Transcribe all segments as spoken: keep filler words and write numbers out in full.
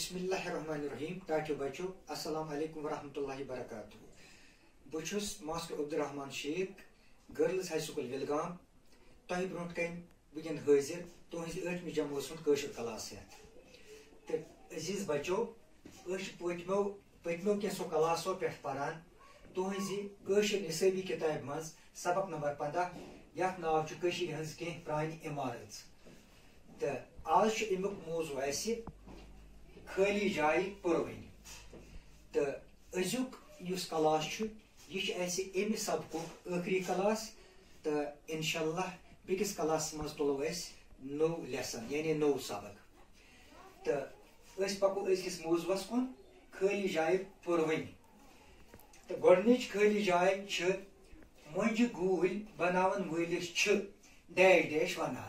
बिस्मिल्लाहिर्रहमानिर्रहीम टाटो बचो अस्सलाम वालेकुम वरहमतुल्लाहि वबरकातुहू बहुस master Abdurrahman Shaikh girls high school Vilgam तह ब्रोट कन वुन हाजिर तुहज आठवीं जमात कशर क्लास हेत तो अजीज बचो पतमो पतमो कैसो क्लासों पे पारान तुहज कशर निसाबी किताब मज सबक नंबर पंद्रह यथ नाव हज कह प्रान इमारत तो आज अमुक मौजू आसि खाली जाय पुरवन तो अजुक युस क्लास यह अमि सबक आखरी क्लास तो इंशाअल्लाह बिकिस क्लास मज तुलो नो लेसन यानी नो सबक तो पको अकिस मौजूस कुन खाली जाय पुरवन तो गोडनिच खाली जाय मंज गूल बनावन वलिस डैश डैश वनान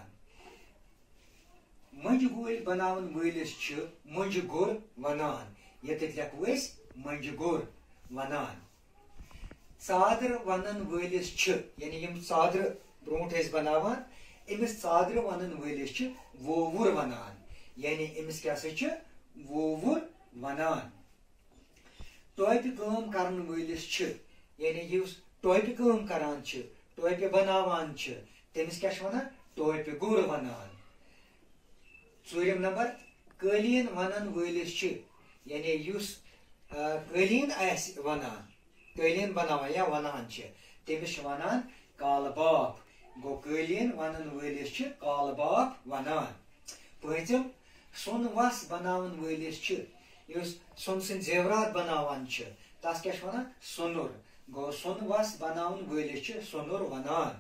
मंज गूल बनावन वलिस मंज गोर वनान ये लेखो मंज गोर वनान चादर वनन वलिस यानी यम चादर ब्रोट बनावान अमिस चादर वनन वलिस वोवुर वनान यानी अमिस क्या वोवुर वनान टोपी काम करन वलिस यानी युस टोपी काम करान टोपी बनावान तमिस क्या वनान टोपी गुर वनान चूरम नंबर कालीन वनन वलिस यानी युस कालीन आस वनान कालीन बनावान या वनान तमिस वनान कालबाफ गो कालीन वनन वलिस कालबाफ वनान पचम सोन वस बनावन वलिस युस सोन सिंद जेवरात बनावान तस क्या वनान सोनुर गो सोन वस बनावन वलिस सोनुर वनान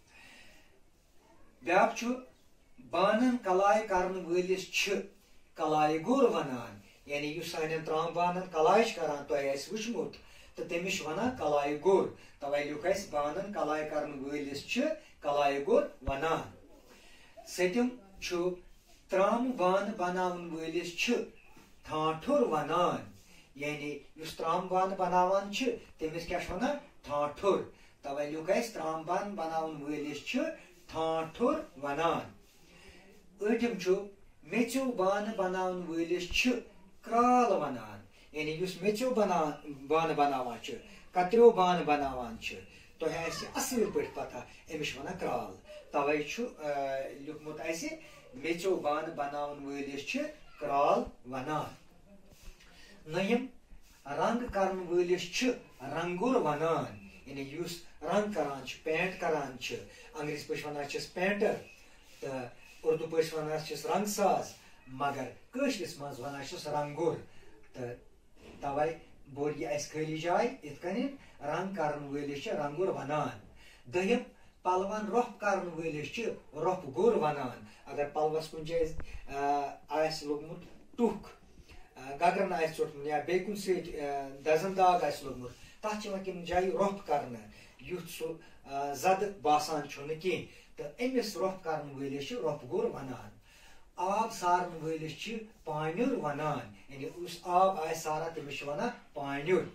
ब्याक बानन कलाय करन वलिस कलाय गुर वनान यानी युस सानन त्राम बानन कलाय करान तो आस वुचमुत तो तमिस वनान कलाय गुर तवे लिख बानन कलाय करन वलिस कलाय गुर वनान सतम त्राम बान बनावन वलिस ठाठुर वनान यानी युस त्राम बान बनावान तमिस क्या वनान ठाठुर तवे लिख त्राम बान बनावन वलिस ठाठुर वनान अठम मेचो बान बनावन वलिस क्राल वनान यानी युस मेचो बना बान बनावान कत्रो बान बनावान तो असल पे पता अमिस वनान क्राल तवे लिखमुत मेचो बान बनावन वलिस क्राल वनान नयम रंग करन वलिस रंगुर वनान यानी युस रंग करान पेंट करान अंग्रेजी पे वनान पेंटर तो उर्दू पे वनान रंगसाज मगर कशरिस मज वनान रंगुर तो तवे बोल यह खाली जाय इत रंग करन वलिस रंगुर वनान दहिम पलवन रोफ करन वलिस रोफ गुर वनान अगर पलवस कुन जाय लोगमुत टुक गगरन आस चोटमुत या बे कुन दजन दाग आस लोगमुत तथ कम जाय रोफ कर युथ सह जद बासान कह तो अमिस रोफ करन वलिस रोफ गुर वनान आब सारन वलिस पानुर वनान यानी उस आब आय सारा तमिस वनान पानुर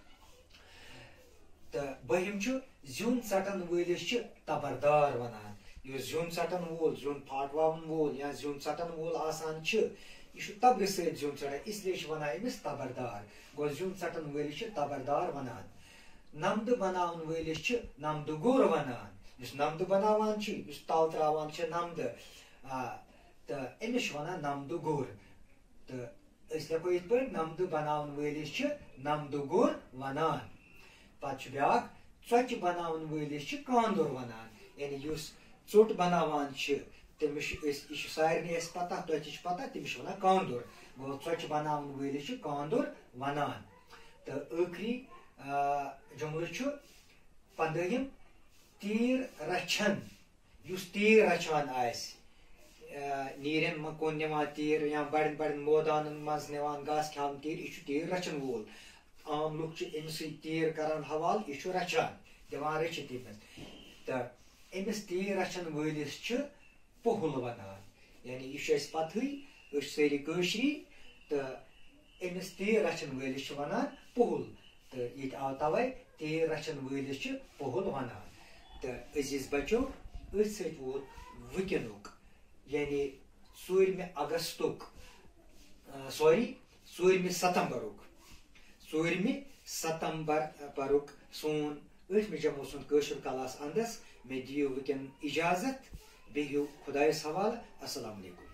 तो बहिम जुन चटन वलिस तबरदार वनान युस जुन चटन वोल जुन फाटवावन वोल या जुन चटन वोल आसान यह तब्र सत जुन चटान इसलिए वनान अमिस तबरदार गो जुन चटन वलिस तबरदार वनान नमद बनावन वलिस नमद गुर वनान युस नमद बनावान युस तल त्रावान नमद तो अमिस वनान नमद गुर तो लेखो ये नमद बनावन वलिस नमद गुर वनान पे ब्याक चोच बनावन वलिस कांदुर वनान यानी युस चोट बनावान तमिस यह सारे पता तुझ पता तमिस वनान कांदुर गो चोच बनावन वलिस कांदुर वनान तो आखरी जुमल पंदहिम तीर रछन युस तीर रछान आस नीरन कुन निवान तीर या बड़न बड़न मोदान मज निवान घास खान तीर यह तीर रचन वोल आम लुक अमिस तीर करान हवाल यह रचान दिवान रचित तो अमिस तीर रचन वलिस पहुल वनान यानी यह पतः सारी कशरी तो अमिस तीर रचन वलिस वनान पहुल तो ये आव तवे तीर रचन वलिस पहुल वनान तो अजीज बचो अथ वो वुकनुक यानी ूरम अगस्तुक सॉरी षोरमि सतम्बरुक षोरमि सतम्बर बरुक सोन ٲठمہِ जमो सुन कٲशुर क्लास अंदस मे दियो वकन इजाजत बेहियो खुदायस हवाले अस्सलाम वालेकुम।